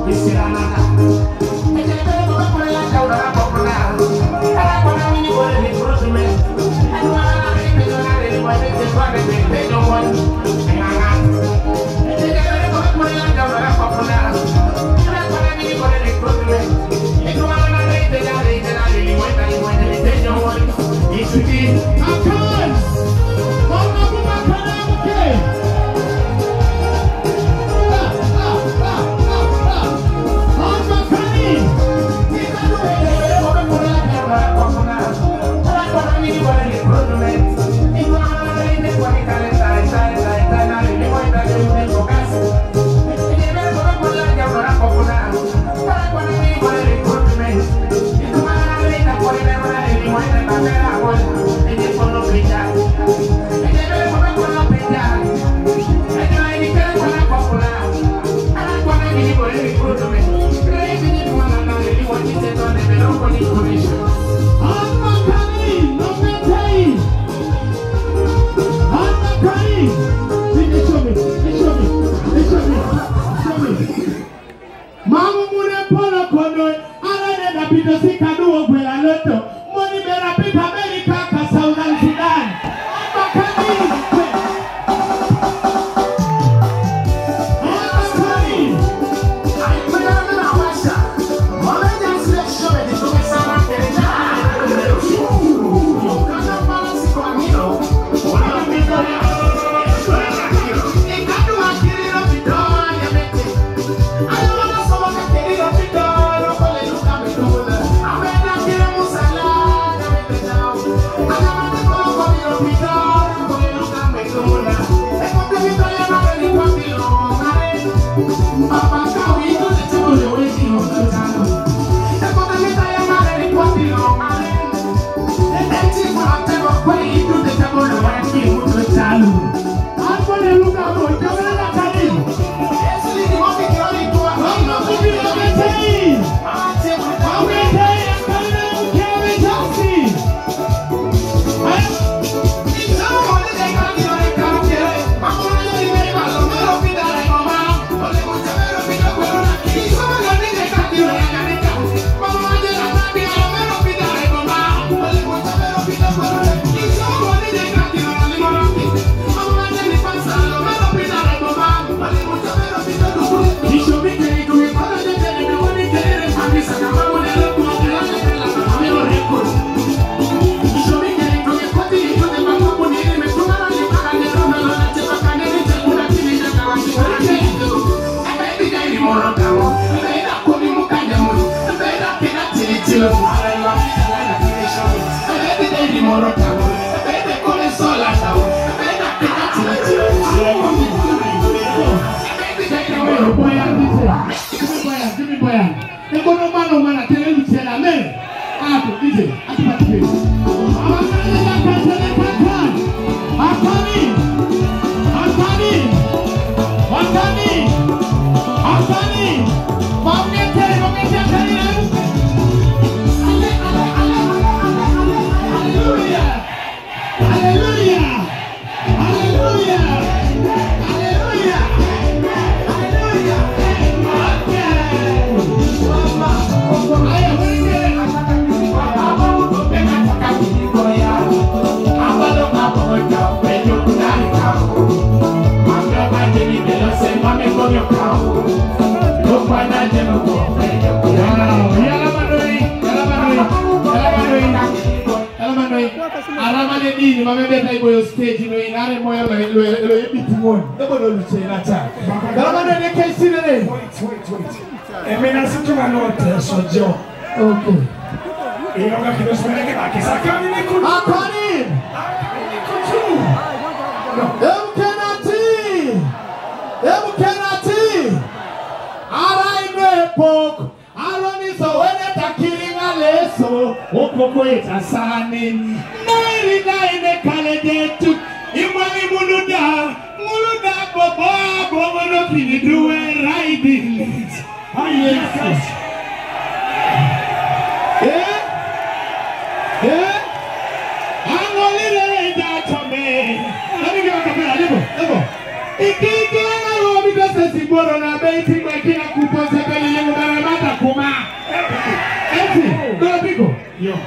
Ikiki ana robi bese si boro na be ti gbe kina ku pose be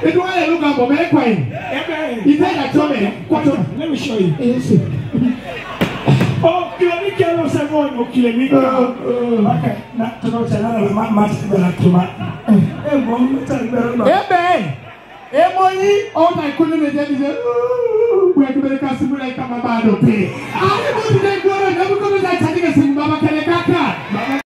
It was a look at Bobby Quine. He said, I told me, let me show you. Oh, you are the girl of someone who killed me. Okay, not to know another match to my. Emily, all I couldn't get is where to make a simple like a bad pay. I want to go and never go to that. I think it's in Baba Kalekaka.